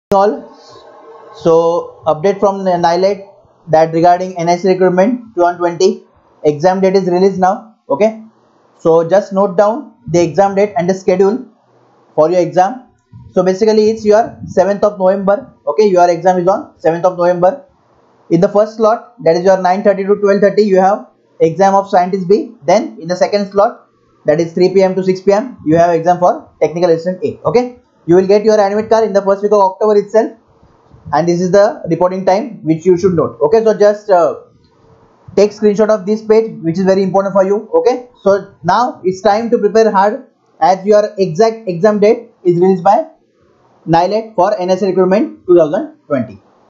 All. So update from NILET that regarding NIC recruitment 2020 exam date is released now. Okay, so just note down the exam date and the schedule for your exam. So basically it's your 7th of November. Okay, your exam is on 7th of November. In the first slot, that is your 9:30 to 12:30, you have exam of scientist B. Then in the second slot, that is 3 p.m. to 6 p.m, you have exam for technical assistant A. Okay, you will get your admit card in the first week of October itself, and this is the reporting time which you should note. Okay, so just take screenshot of this page, which is very important for you. Okay, so now it's time to prepare hard, as your exact exam date is released by NILET for NIC recruitment 2020.